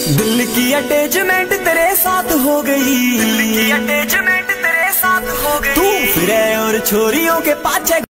दिल की अटैचमेंट तेरे साथ हो गई, दिल की अटैचमेंट तेरे साथ हो गई। तू फिरे और छोरियों के पाछे